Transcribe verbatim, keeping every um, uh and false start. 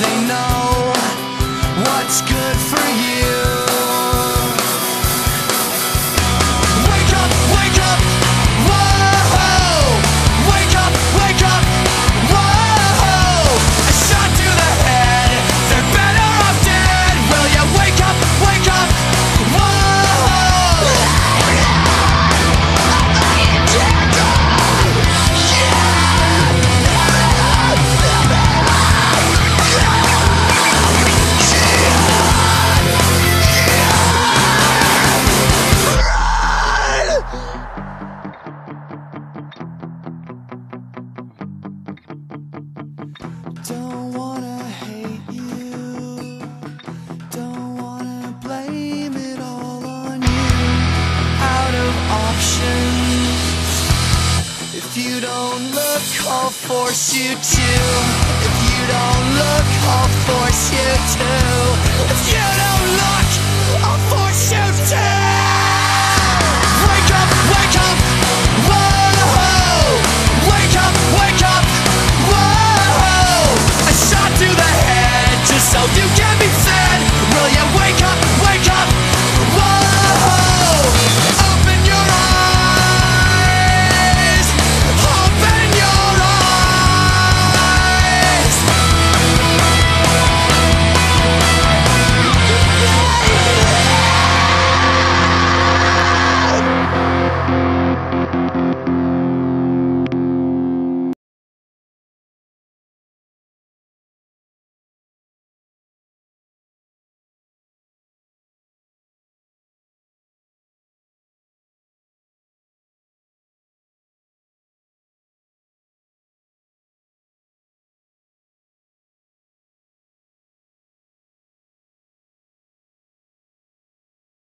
they know what's good for you. Wake up, wake up, whoa! Wake up, wake up, whoa! A shot to the head, they're better off dead. Will you wake up, wake up, whoa! Don't wanna hate you, don't wanna blame it all on you. Out of options, if you don't look, I'll force you to. If you don't look, I'll force you to. If you don't look, I'll force